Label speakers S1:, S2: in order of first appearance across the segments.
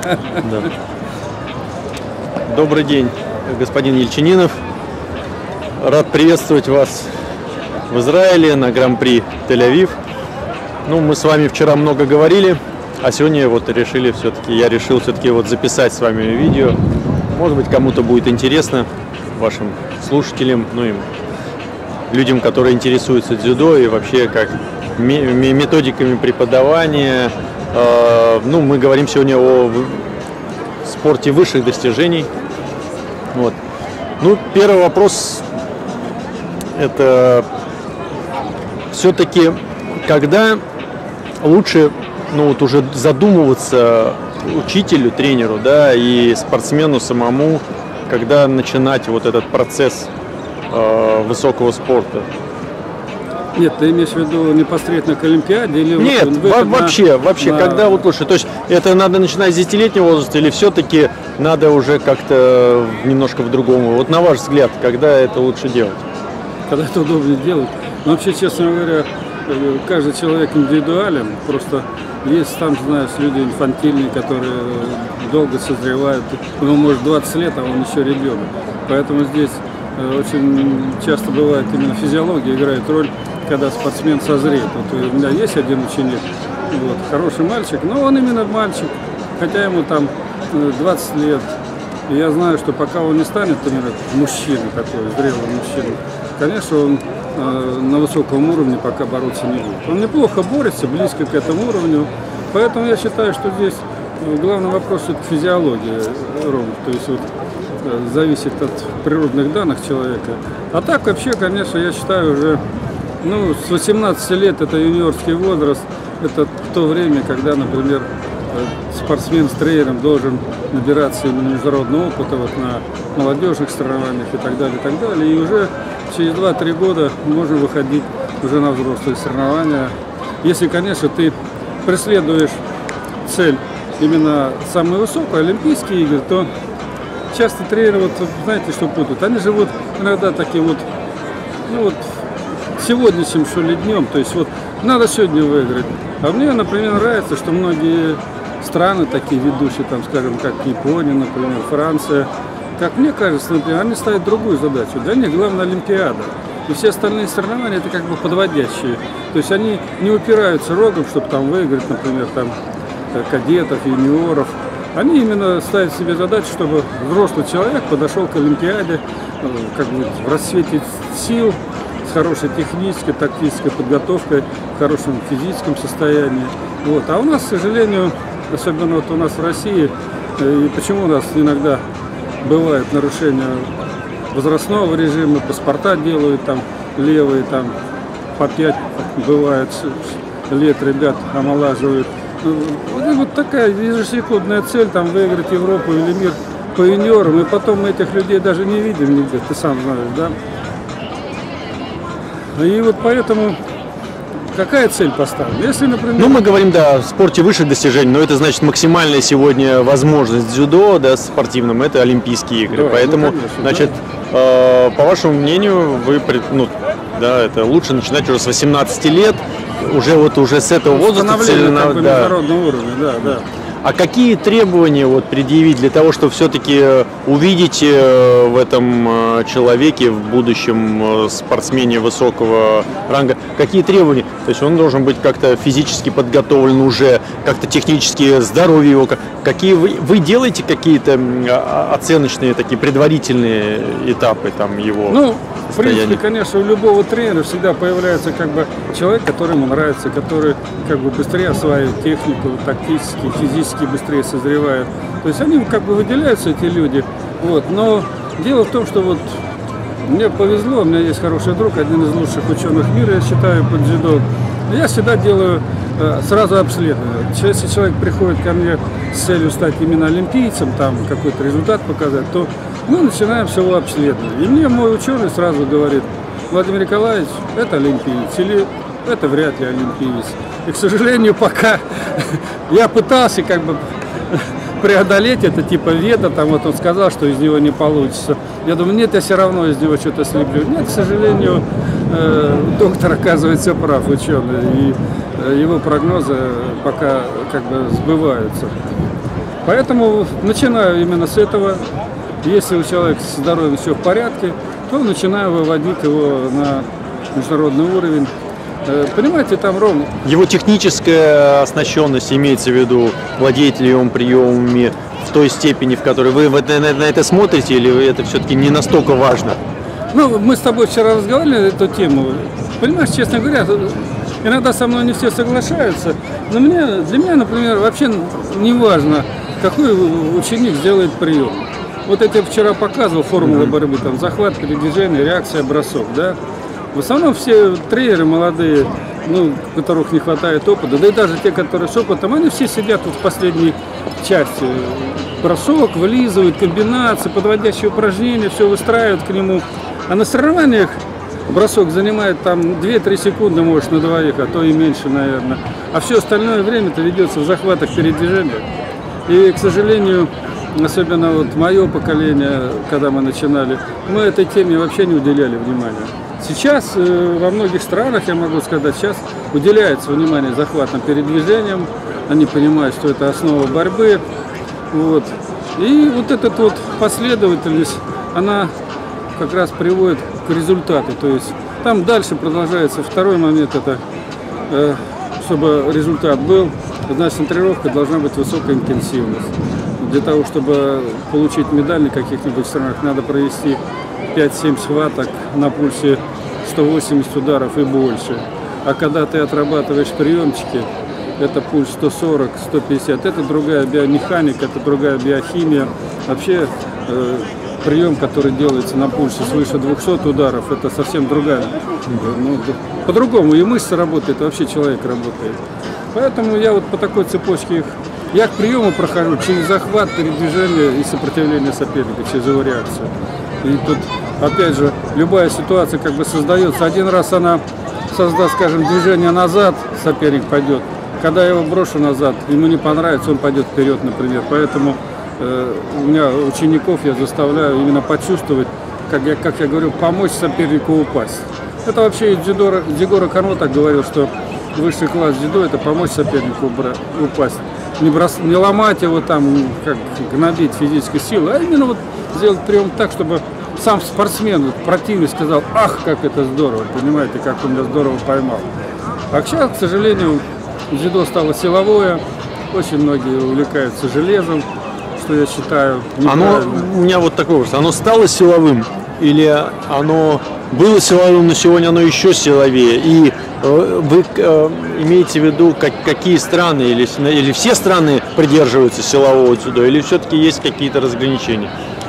S1: Да. Добрый день, господин Ельчининов. Рад приветствовать вас в Израиле на Гран-при Тель-Авив. Ну, мы с вами вчера много говорили, а сегодня вот я решил все-таки вот записать с вами видео. Может быть, кому-то будет интересно, вашим слушателям, ну и людям, которые интересуются дзюдо и вообще как методиками преподавания. Ну, мы говорим сегодня о спорте высших достижений. Вот. Ну, первый вопрос – это все-таки, когда лучше, ну, вот уже задумываться учителю, тренеру, да, и спортсмену самому, когда начинать вот этот процесс высокого спорта?
S2: Нет, ты имеешь в виду непосредственно к Олимпиаде или
S1: нет, вообще, когда вот лучше? То есть это надо начинать с 10-летнего возраста или все-таки надо уже как-то немножко по-другому? Вот на ваш взгляд, когда это лучше делать?
S2: Когда это удобнее делать. Но вообще, честно говоря, каждый человек индивидуален. Просто есть там, знаешь, люди инфантильные, которые долго созревают. Ему может 20 лет, а он еще ребенок. Поэтому здесь очень часто бывает именно физиология играет роль, когда спортсмен созреет. Вот у меня есть один ученик, вот, хороший мальчик, но он именно мальчик, хотя ему там 20 лет. И я знаю, что пока он не станет, например, мужчиной такой, зрелым мужчиной, конечно, он на высоком уровне пока бороться не будет. Он неплохо борется, близко к этому уровню, поэтому я считаю, что здесь главный вопрос – это физиология, Ром, то есть вот зависит от природных данных человека. А так вообще, конечно, я считаю уже, ну, с 18 лет это юниорский возраст, это то время, когда, например, спортсмен с тренером должен набираться именно международного опыта вот на молодежных соревнованиях и так далее, и уже через 2-3 года можно выходить уже на взрослые соревнования. Если, конечно, ты преследуешь цель именно самую высокую, Олимпийские игры, то часто тренеры, вот знаете, что путают? Они живут иногда таким вот, ну вот, сегодняшним, что ли, днем. То есть вот надо сегодня выиграть. А мне, например, нравится, что многие страны такие ведущие, там, скажем, как Япония, например, Франция, как мне кажется, например, они ставят другую задачу. Для них главная Олимпиада. И все остальные соревнования это как бы подводящие. То есть они не упираются рогом, чтобы там выиграть, например, там кадетов, юниоров. Они именно ставят себе задачу, чтобы взрослый человек подошел к Олимпиаде как бы в расцвете сил, с хорошей технической, тактической подготовкой, в хорошем физическом состоянии. Вот. А у нас, к сожалению, особенно вот у нас в России, и почему у нас иногда бывает нарушение возрастного режима, паспорта делают там левые, там по 5 бывает лет ребят омолаживают. Вот такая ежесекундная цель, там, выиграть Европу или мир по юниорам, и потом мы этих людей даже не видим нигде, ты сам знаешь, да? И вот поэтому какая цель поставлена? Если, например...
S1: Ну, мы говорим, да, в спорте высших достижений, но это значит максимальная сегодня возможность дзюдо, да, спортивном, это Олимпийские игры. Да, поэтому, ну, конечно, значит, да. По вашему мнению, ну, да, это лучше начинать уже с 18 лет, уже с этого возраста.
S2: Становление международного уровня, да.
S1: А какие требования вот предъявить для того, чтобы все-таки увидеть в этом человеке, в будущем спортсмене высокого ранга, какие требования? То есть он должен быть как-то физически подготовлен уже, как-то технически здоровье его. Какие вы делаете какие-то оценочные такие предварительные этапы там его?
S2: Ну, в принципе, конечно, у любого тренера всегда появляется как бы человек, который ему нравится, который как бы быстрее осваивает технику, тактически, физически быстрее созревает. То есть они как бы выделяются, эти люди. Вот. Но дело в том, что вот мне повезло, у меня есть хороший друг, один из лучших ученых мира, я считаю, по дзюдо. Я всегда делаю сразу обследование. Если человек приходит ко мне с целью стать именно олимпийцем, там какой-то результат показать, то мы начинаем с его обследования. И мне мой ученый сразу говорит: Владимир Николаевич, это олимпиец, или это вряд ли олимпиец. И, к сожалению, пока я пытался как бы преодолеть это, типа веда, там вот он сказал, что из него не получится. Я думаю, нет, я все равно из него что-то слеплю. Нет, к сожалению, доктор оказывается прав, ученый, и его прогнозы пока как бы сбываются. Поэтому начинаю именно с этого. Если у человека с здоровьем все в порядке, то начинаю выводить его на международный уровень. Понимаете, там ровно.
S1: Его техническая оснащенность, имеется в виду, владеет ли он приемами в той степени, в которой вы на это смотрите, или это все-таки не настолько важно?
S2: Ну, мы с тобой вчера разговаривали на эту тему. Понимаешь, честно говоря, иногда со мной не все соглашаются, но для меня, например, вообще не важно, какой ученик сделает прием. Вот я тебе вчера показывал формулы борьбы, там захват, передвижение, реакция, бросок, да. В основном все тренеры молодые, ну, у которых не хватает опыта, да и даже те, которые с опытом, они все сидят вот в последней части. Бросок, вылизывают, комбинации, подводящие упражнения, все выстраивают к нему. А на соревнованиях бросок занимает там 2-3 секунды, может, на двоих, а то и меньше, наверное. А все остальное время-то ведется в захватах, передвижениях. И, к сожалению, особенно вот мое поколение, когда мы начинали, мы этой теме вообще не уделяли внимания. Сейчас во многих странах, я могу сказать, сейчас уделяется внимание захватным передвижениям. Они понимают, что это основа борьбы. Вот. И вот эта вот последовательность, она как раз приводит к результату. То есть там дальше продолжается второй момент, это чтобы результат был, значит, тренировка должна быть высокая интенсивность. Для того, чтобы получить медаль в каких-нибудь странах, надо провести 5-7 схваток на пульсе 180 ударов и больше. А когда ты отрабатываешь приемчики, это пульс 140, 150, это другая биомеханика, это другая биохимия. Вообще прием, который делается на пульсе свыше 200 ударов, это совсем другая. Ну, по-другому и мышцы работают, и вообще человек работает. Поэтому я вот по такой цепочке их. Я к приему прохожу через захват, передвижение и сопротивление соперника, через его реакцию. И тут, опять же, любая ситуация как бы создается. Один раз она создаст, скажем, движение назад, соперник пойдет. Когда я его брошу назад, ему не понравится, он пойдет вперед, например. Поэтому у меня учеников я заставляю именно почувствовать, как я говорю, помочь сопернику упасть. Это вообще Дзигоро Кано так говорил, что высший класс дзюдо – это помочь сопернику упасть. Не ломать его там, как гнобить физической силой, а именно вот сделать прием так, чтобы сам спортсмен, противник сказал: ах, как это здорово, понимаете, как он меня здорово поймал. А сейчас, к сожалению, дзюдо стало силовое, очень многие увлекаются железом, что я считаю неправильно.
S1: У меня вот такой вопрос, оно стало силовым или оно было силовым, но сегодня оно еще силовее? И вы имеете в виду, какие страны или все страны придерживаются силового дзюдо, или все-таки есть какие-то разграничения?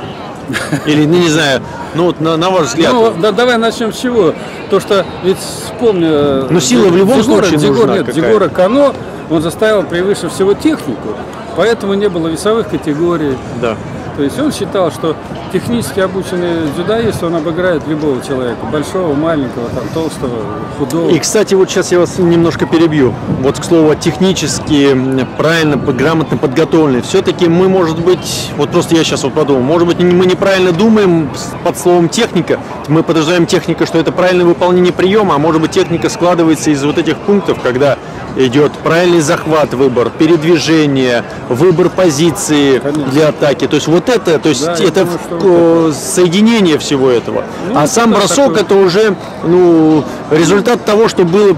S1: Или, не знаю, ну вот на ваш взгляд.
S2: Ну, да, давай начнем с чего. То, что, ведь вспомни...
S1: Но сила в любом случае нужна.
S2: Дзигоро Кано, он заставил превыше всего технику, поэтому не было весовых категорий.
S1: Да.
S2: То есть он считал, что технически обученный дзюдоист, он обыграет любого человека. Большого, маленького, там, толстого, худого.
S1: И, кстати, вот сейчас я вас немножко перебью. Вот, к слову, технически, правильно, грамотно подготовленный. Все-таки мы, может быть, вот просто я сейчас вот подумал, может быть, мы неправильно думаем под словом техника. Мы подразумеваем техника, что это правильное выполнение приема, а может быть, техника складывается из вот этих пунктов, когда идет правильный захват, выбор, передвижение, выбор позиции. Конечно. Для атаки. То есть вот это, то есть да, это соединение всего этого. Ну, а сам бросок такой... это уже результат того, что было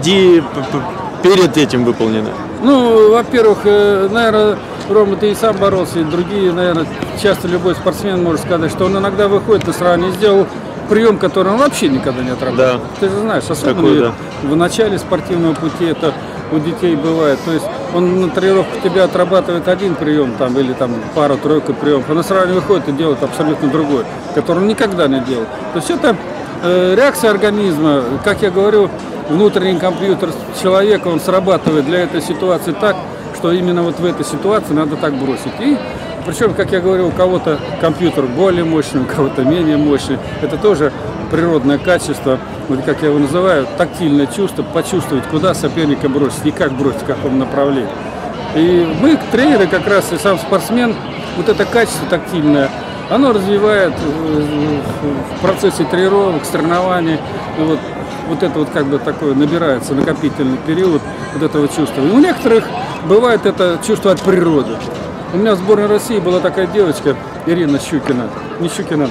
S1: перед этим выполнено.
S2: Ну, во-первых, наверное, Рома, ты и сам боролся, и другие, наверное, часто любой спортсмен может сказать, что он иногда выходит на сравнение и сделал прием, который он вообще никогда не отработал. Да. Ты же знаешь, особенно такой, да. В начале спортивного пути это у детей бывает. То есть он на тренировку тебя отрабатывает один прием там, или там пару-тройку приемов, а на сравнение выходит и делает абсолютно другой, который он никогда не делал. То есть это реакция организма, как я говорю, внутренний компьютер человека, он срабатывает для этой ситуации так, что именно вот в этой ситуации надо так бросить. И причем, как я говорил, у кого-то компьютер более мощный, у кого-то менее мощный. Это тоже природное качество, вот как я его называю, тактильное чувство, почувствовать, куда соперника бросить и как бросить, в каком направлении. И мы, тренеры, как раз и сам спортсмен, вот это качество тактильное, оно развивает в процессе тренировок, соревнований. Вот это вот как бы такое набирается накопительный период вот этого чувства. И у некоторых бывает это чувство от природы. У меня в сборной России была такая девочка, Ирина Щукина. Не Щукина.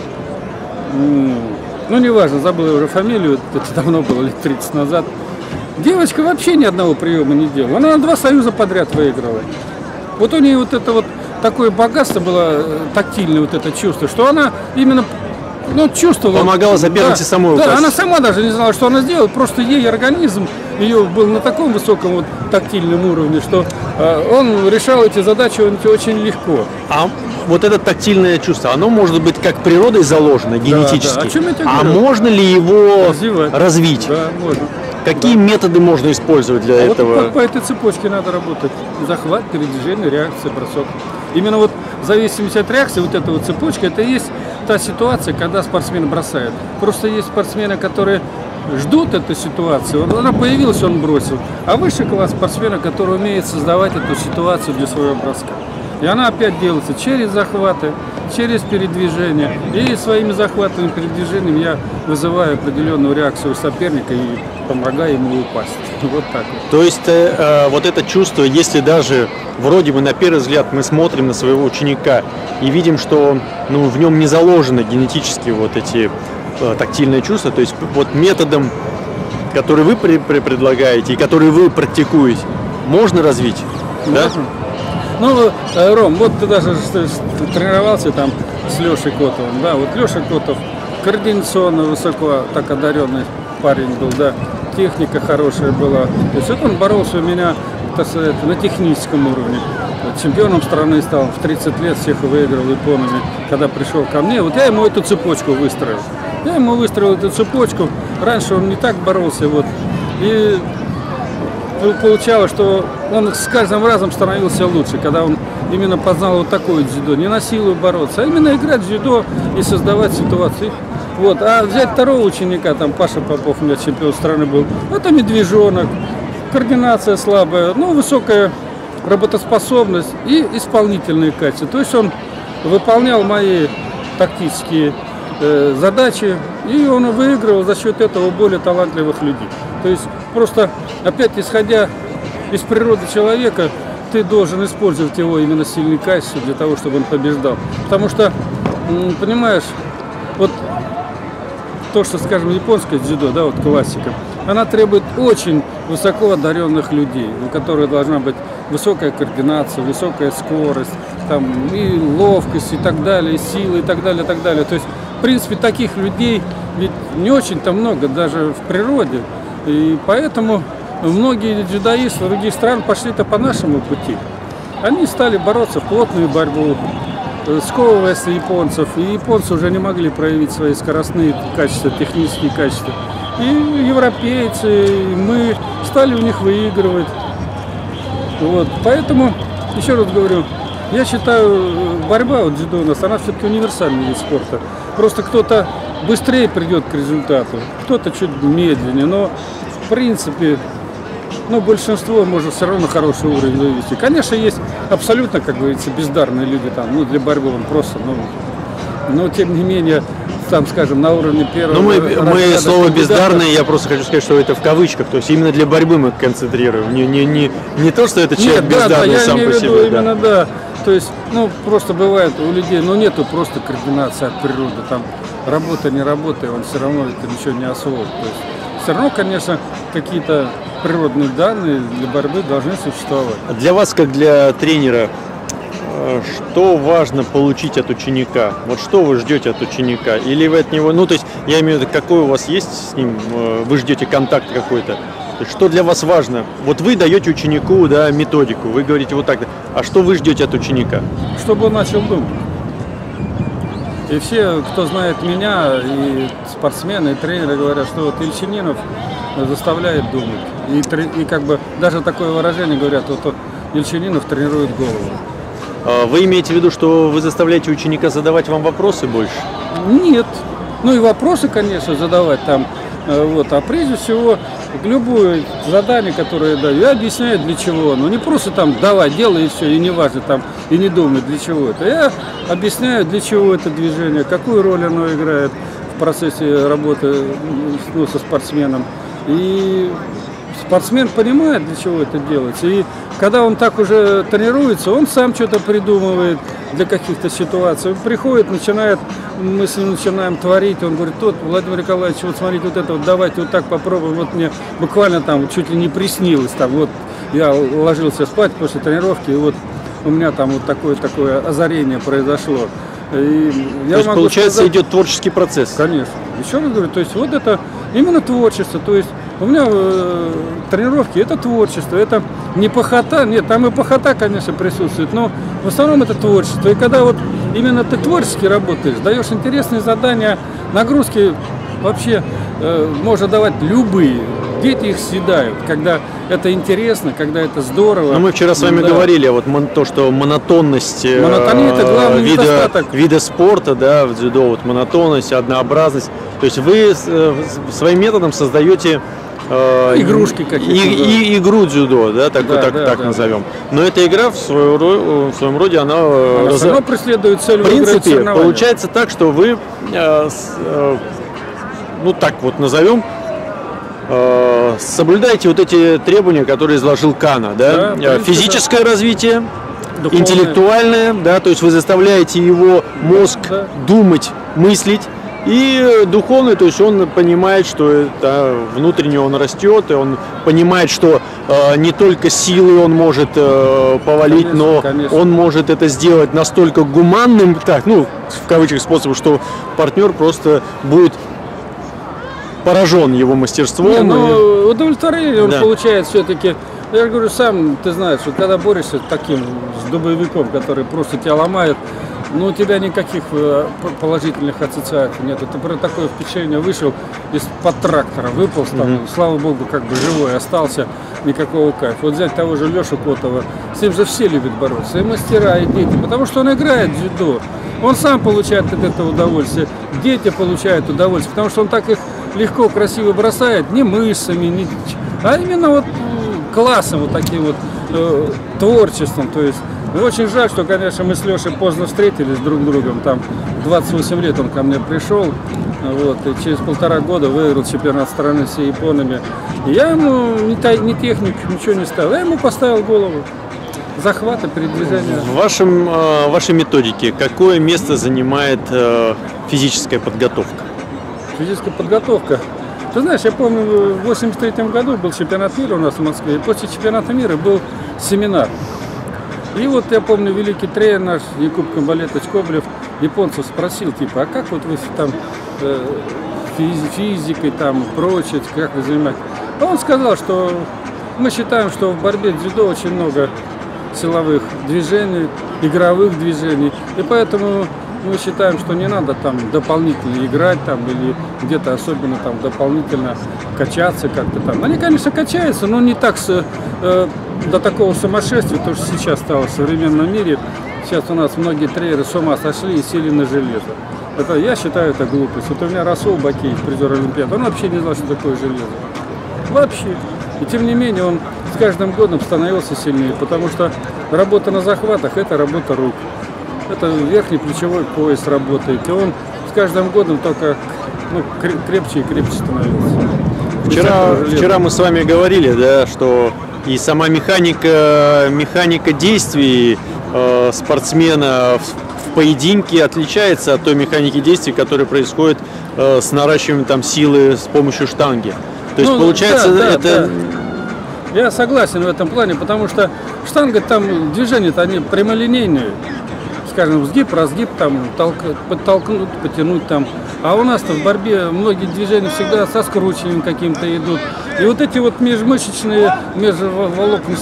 S2: Ну, неважно, забыл я уже фамилию, это давно было, лет 30 назад. Девочка вообще ни одного приема не делала. Она 2 союза подряд выиграла. Вот у нее вот это вот такое богатство было, тактильное вот это чувство, что она именно чувствовала.
S1: Помогала сопернице самой упасть.
S2: Да, она сама даже не знала, что она сделала, просто ей организм ее был на таком высоком вот тактильном уровне, что он решал эти задачи очень легко.
S1: А вот это тактильное чувство, оно может быть как природой заложено, генетически.
S2: Да. О чем я тебе
S1: а
S2: говорю?
S1: можно ли его развить?
S2: Да, можно.
S1: Какие методы можно использовать для этого?
S2: Вот по этой цепочке надо работать. Захват, передвижение, реакция, бросок. Именно вот в зависимости от реакции, вот эта вот цепочка, это и есть та ситуация, когда спортсмен бросает. Просто есть спортсмены, которые ждут эту ситуацию. Она появилась, он бросил. А высший класс спортсмена, который умеет создавать эту ситуацию для своего броска. И она опять делается через захваты, через передвижение. И своими захватами и передвижениями я вызываю определенную реакцию соперника и помогаю ему упасть. Вот так вот.
S1: То есть вот это чувство, если даже вроде бы на первый взгляд мы смотрим на своего ученика и видим, что в нем не заложены генетически вот эти тактильные чувства, то есть вот методом, который вы предлагаете и который вы практикуете, можно развить?
S2: Можно. Да? Ну, Ром, вот ты даже тренировался там с Лешей Котовым, да, вот Леша Котов координационно высоко так одаренный парень был, да, техника хорошая была, то есть вот он боролся у меня, так сказать, на техническом уровне, чемпионом страны стал, в 30 лет всех выиграл японами, когда пришел ко мне, вот я ему эту цепочку выстроил, эту цепочку, раньше он не так боролся, вот, и получалось, что он с каждым разом становился лучше, когда он именно познал вот такое дзюдо, не на силу бороться, а именно играть в дзюдо и создавать ситуации. Вот. А взять второго ученика, там Паша Попов у меня чемпион страны был, это медвежонок, координация слабая, высокая работоспособность и исполнительные качества. То есть он выполнял мои тактические задачи, и он выигрывал за счет этого более талантливых людей. То есть просто, опять исходя из природы человека, ты должен использовать его именно сильные качества для того, чтобы он побеждал. Потому что, понимаешь, вот то, что, скажем, японское дзюдо, да, вот классика, она требует очень высоко одаренных людей, у которых должна быть высокая координация, высокая скорость, там, и ловкость, и так далее, и сила, и так далее, и так далее. То есть, в принципе, таких людей ведь не очень-то много даже в природе. И поэтому многие дзюдоисты других стран пошли-то по нашему пути. Они стали бороться в плотную борьбу, сковываясь японцев. И японцы уже не могли проявить свои скоростные качества, технические качества. И европейцы, и мы стали у них выигрывать. Вот. Поэтому, еще раз говорю, я считаю, борьба вот дзюдо у нас, она все-таки универсальный вид спорта. Просто кто-то быстрее придет к результату, кто-то чуть медленнее, но в принципе, большинство может все равно хороший уровень вывести. Конечно, есть абсолютно, как говорится, бездарные люди там, для борьбы он просто, но тем не менее, там, скажем, на уровне первого.
S1: Мы слово бездарные, я просто хочу сказать, что это в кавычках, то есть именно для борьбы мы концентрируем, не то, что это человек бездарный сам по себе.
S2: Именно, да. То есть, просто бывает у людей, нету просто координации от природы, там работа, не работа, он все равно это ничего не освоит. То есть, все равно, конечно, какие-то природные данные для борьбы должны существовать.
S1: Для вас, как для тренера, что важно получить от ученика? Вот что вы ждете от ученика? Или вы от него, то есть, я имею в виду, какой у вас есть с ним, вы ждете контакт какой-то? Что для вас важно? Вот вы даете ученику, да, методику, вы говорите вот так, а что вы ждете от ученика?
S2: Чтобы он начал думать. И все, кто знает меня, и спортсмены, и тренеры говорят, что вот Ильчининов заставляет думать. И как бы даже такое выражение говорят, вот Ильчининов тренирует голову.
S1: Вы имеете в виду, что вы заставляете ученика задавать вам вопросы больше?
S2: Нет. И вопросы, конечно, задавать там. А прежде всего, любое задание, которое я даю, я объясняю, для чего оно. Не просто там давай, делай и все, и не важно там, и не думай, для чего это. Я объясняю, для чего это движение, какую роль оно играет в процессе работы со спортсменом. И спортсмен понимает, для чего это делается. И когда он так уже тренируется, он сам что-то придумывает для каких-то ситуаций. Он приходит, начинает, мы с ним начинаем творить. Он говорит: вот, Владимир Николаевич, вот смотрите, вот это вот, давайте вот так попробуем. Вот мне буквально там чуть ли не приснилось. Там, вот я ложился спать после тренировки, и вот у меня там вот такое озарение произошло. И
S1: то есть, получается, сказать, идет творческий процесс.
S2: Конечно. Еще раз говорю, то есть вот это именно творчество. То есть у меня тренировки — это творчество, это не похота. Нет, там и похота, конечно, присутствует, но в основном это творчество. И когда вот именно ты творчески работаешь, даешь интересные задания, нагрузки вообще можно давать любые. Дети их съедают, когда это интересно, когда это здорово.
S1: Но мы вчера с вами говорили, вот то, что монотонность
S2: это главный
S1: вида спорта, да, в дзюдо, вот монотонность, однообразность. То есть вы своим методом создаете
S2: игрушки какие-то.
S1: Игру дзюдо, да, так назовем. Но эта игра в своем роде, она
S2: все равно преследует цель.
S1: В принципе, получается так, что вы, ну так вот назовем, соблюдаете вот эти требования, которые изложил Кана, да? Физическое развитие, духовное, интеллектуальное, да, то есть вы заставляете его мозг думать, мыслить, и духовное, то есть он понимает, что это внутренне он растет, и он понимает, что не только силой он может повалить, он может это сделать настолько гуманным, так, ну, в кавычках способом, что партнер просто будет поражен его мастерством.
S2: Но удовлетворение он получает все-таки. Я говорю, сам ты знаешь, что когда борешься с таким, с дубовиком, который просто тебя ломает, ну у тебя никаких положительных ассоциаций нет. Ты про такое впечатление вышел из-под трактора, выполз там, слава богу, как бы живой остался, никакого кайфа. Вот взять того же Лешу Котова, с ним же все любят бороться, и мастера, и дети, потому что он играет в дзюдо. Он сам получает от этого удовольствие, дети получают удовольствие, потому что он так их легко, красиво бросает, не мышцами, а именно вот классом, вот таким вот творчеством. То есть очень жаль, что, конечно, мы с Лешей поздно встретились друг с другом. Там 28 лет он ко мне пришел, вот, и через 1,5 года выиграл чемпионат страны с японами. И я ему ни техник, ничего не ставил, я ему поставил голову. Захвата, передвижения.
S1: В вашей методике какое место занимает физическая подготовка?
S2: Физическая подготовка. Ты знаешь, я помню, в 1983 году был чемпионат мира у нас в Москве, и после чемпионата мира был семинар. И вот я помню, великий тренер наш, Якуб Камбалетович Коблев, японцев спросил, типа, а как вот вы там физикой, там, прочее, как вы занимаетесь? А он сказал, что мы считаем, что в борьбе дзюдо очень много силовых движений, игровых движений, и поэтому мы считаем, что не надо там дополнительно играть там или где-то особенно там дополнительно качаться как-то там. Они, конечно, качаются, но не так до такого сумасшествия, то, что сейчас стало в современном мире. Сейчас у нас многие тренеры с ума сошли и сели на железо. Это, я считаю, это глупость. Вот у меня Расул Бакеев, призер Олимпиады, он вообще не знал, что такое железо. Вообще. И тем не менее он с каждым годом становился сильнее, потому что работа на захватах – это работа рук. Это верхний плечевой пояс работает, и он с каждым годом только крепче и крепче становится.
S1: Вчера мы с вами говорили, да, что и сама механика действий спортсмена в поединке отличается от той механики действий, которая происходит с наращиванием там силы с помощью штанги. То есть получается
S2: да. Я согласен в этом плане, потому что штанга там движения-то они прямолинейные. Скажем, сгиб, разгиб, там, подтолкнуть, потянуть там. А у нас-то в борьбе многие движения всегда со скручиванием каким-то идут. И вот эти вот межмышечные, межволокна,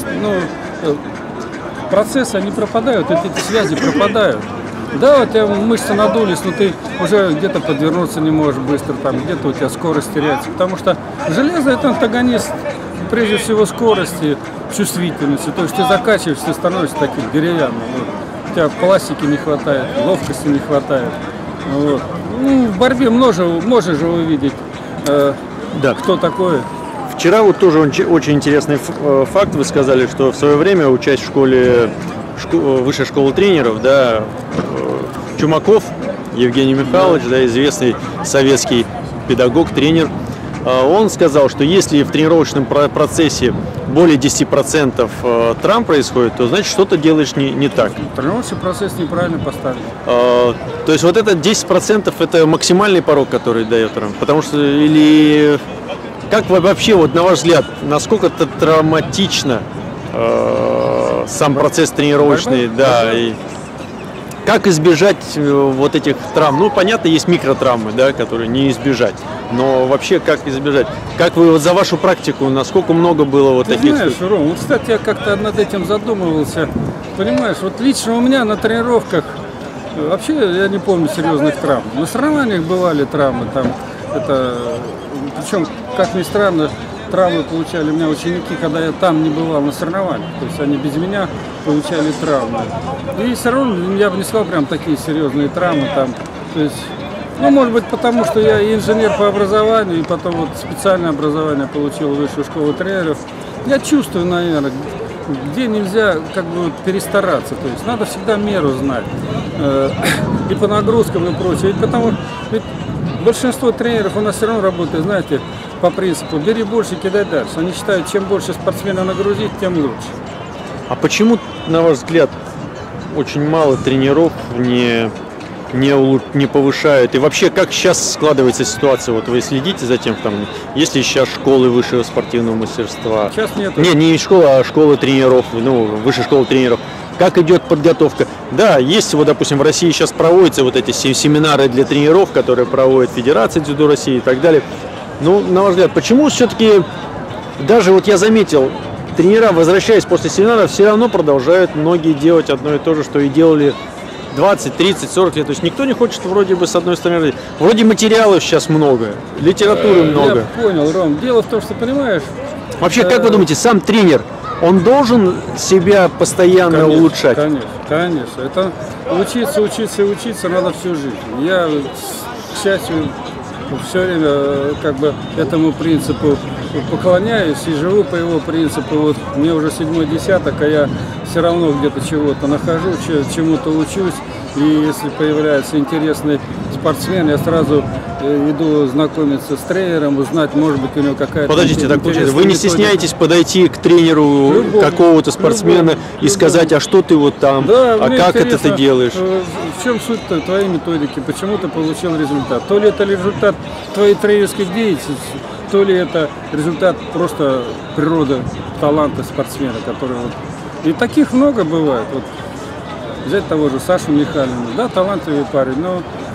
S2: процессы, они пропадают, эти связи пропадают. Да, у тебя мышцы надулись, но ты уже где-то подвернуться не можешь быстро, там, где-то у тебя скорость теряется. Потому что железо – это антагонист, прежде всего, скорости, чувствительности. То есть ты закачиваешься, ты становишься таким деревянным. У тебя пластики не хватает, ловкости не хватает. Вот. Ну, в борьбе можно же увидеть, кто такой.
S1: Вчера вот тоже очень интересный факт. Вы сказали, что в свое время, учась в школе, высшей школы тренеров, да, Чумаков Евгений Михайлович, да, известный советский педагог, тренер, Он сказал, что если в тренировочном процессе более 10% травм происходит, то значит что-то делаешь не так.
S2: Тренировочный процесс неправильно поставлен.
S1: То есть вот это 10% это максимальный порог, который дает травм. Потому что или как вы вообще, вот на ваш взгляд, насколько это травматично сам процесс тренировочный, да, и как избежать вот этих травм? Ну, понятно, есть микротравмы, да, которые не избежать. Но вообще, как избежать? Как вы вот за вашу практику, насколько много было вот таких?
S2: Знаешь, Ром, вот, кстати, я как-то над этим задумывался. Понимаешь, вот лично у меня на тренировках, вообще я не помню серьезных травм. На соревнованиях бывали травмы, там, это, причем, как ни странно, травмы получали у меня ученики, когда я там не бывал на соревнованиях. То есть они без меня получали травмы. И все равно я бы не сказал прям такие серьезные травмы там. То есть, ну, может быть, потому что я и инженер по образованию, и потом вот специальное образование получил в высшую школу тренеров. Я чувствую, наверное, где нельзя как бы вот перестараться. То есть надо всегда меру знать. И по нагрузкам и прочее. Ведь большинство тренеров у нас все равно работает, знаете, по принципу «бери больше, кидай дальше». Они считают, чем больше спортсмена нагрузить, тем лучше.
S1: А почему, на ваш взгляд, очень мало тренеров не повышают? И вообще, как сейчас складывается ситуация? Вот вы следите за тем, там, есть ли сейчас школы высшего спортивного мастерства?
S2: Сейчас нет.
S1: Не школа, а школа тренеров, ну, высшая школа тренеров. Как идет подготовка? Да, есть, вот, допустим, в России сейчас проводятся вот эти семинары для тренеров, которые проводит Федерация дзюдо России и так далее. Ну, на ваш взгляд, почему все-таки, даже вот я заметил, тренера, возвращаясь после семинара, все равно продолжают многие делать одно и то же, что и делали 20, 30, 40 лет. То есть никто не хочет вроде бы с одной стороны, вроде материалов сейчас много, литературы много.
S2: Я понял, Ром. Дело в том, что, понимаешь...
S1: Вообще, как вы думаете, сам тренер, он должен себя постоянно улучшать?
S2: Конечно. Это учиться надо всю жизнь. Я, к счастью, все время как бы этому принципу поклоняюсь и живу по его принципу. Вот мне уже 7-й десяток, а я все равно где-то чего-то нахожу, чему-то учусь. И если появляется интересный спортсмен, я сразу иду знакомиться с тренером, узнать, может быть, у него какая-то...
S1: Подождите, так получается, вы не стесняетесь подойти к тренеру какого-то спортсмена и сказать, а что ты вот там,
S2: да,
S1: а как это ты делаешь?
S2: В чем суть твоей методики, почему ты получил результат? То ли это результат твоей тренерской деятельности, то ли это результат просто природы, таланта спортсмена, который вот... И таких много бывает. Вот взять того же Сашу Михайлина, да, талантливый парень, но